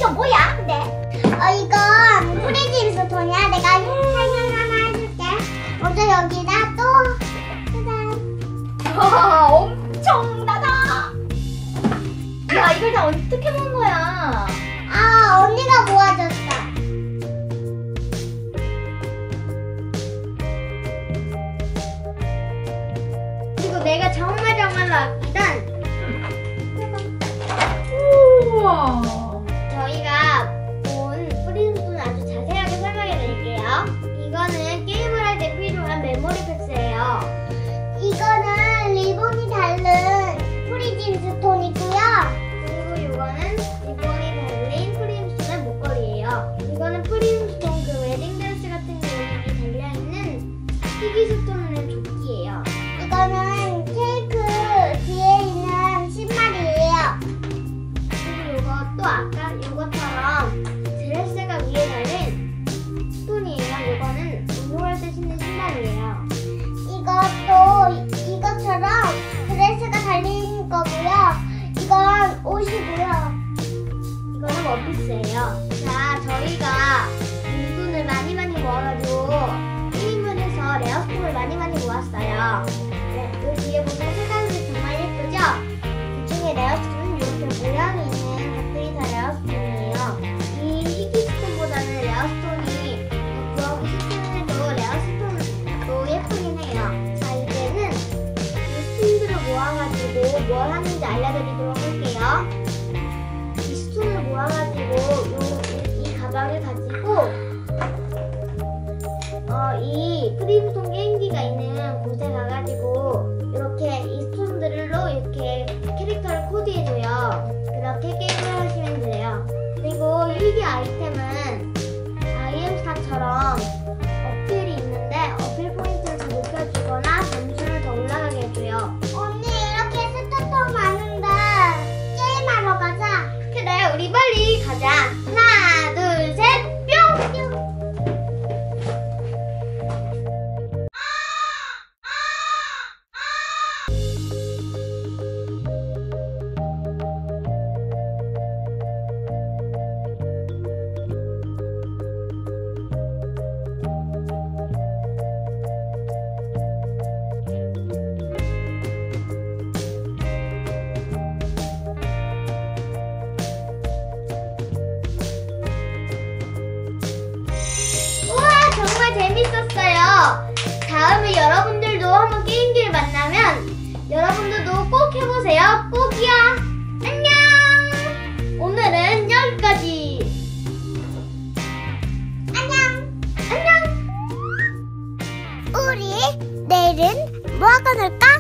이거 뭐야 근데? 이건 프리즘 스톤이야. 내가 설명 하나 해줄게. 먼저 여기다 또 짜잔. 와, 엄청나다. 야, 이걸 다 어떻게 모은 거야? 아, 언니가 모아줬어. 그리고 내가 정말로 아끼던 우와. 저희가 본 프리즘스톤 아주 자세하게 설명해 드릴게요. 이거는 게임을 할 때 필요한 메모리 팩스예요. 이거는 리본이 달린 프리즘스톤이고요. 그리고 이거는 리본이 달린 프리즘스톤의 목걸이에요. 이거는 프리즘스톤 그 웨딩드레스 같은 게 달려있는 희귀스톤의 조끼예요. 이거는 케이크 뒤에 있는 신발이에요. 그리고 이것도 아까 이것처럼 드레스가 위에 달린 스톤이에요. 이거는 운동할 때 신는 신발이에요. 이것도 이것처럼 드레스가 달린 거고요. 이건 옷이고요. 이거는 원피스예요. 자, 저희가 돈을 많이 모아가지고 게임을 해서 레어스톤을 많이 모았어요. 네, 그 뒤에 보면 색깔이 정말 예쁘죠? 그 중에 레어스톤은 이렇게 모양이 있는 것들이 다 레어스톤이에요. 이 희귀스톤보다는 레어스톤이 더 구하기 쉽긴 해도 레어스톤도 예쁘긴 해요. 자, 이제는 이 스톤들을 모아가지고 뭘 하는지 알려드리도록 할게요. 이 스톤을 모아가지고 이 가방을 가지고 이 프리즘스톤 게임기가 있는 곳에 가가지고 이렇게 이 스톤들로 이렇게 캐릭터를 코드해줘요. 그렇게 게임을 하시면 돼요. 그리고 일기 아이템은 IM스타처럼 어필이 있는데 어필 포인트를 더 높여주거나 점수를 더 올라가게 해줘요. 언니, 이렇게 스톤 많은데 게임하러 가자. 그래, 우리 빨리 가자. 하나, 둘, 셋, 뿅! 재밌었어요. 다음에 여러분들도 한번 게임기를 만나면 여러분들도 꼭 해보세요. 꼭이요. 안녕. 오늘은 여기까지. 안녕. 우리 내일은 뭐 하고 놀까?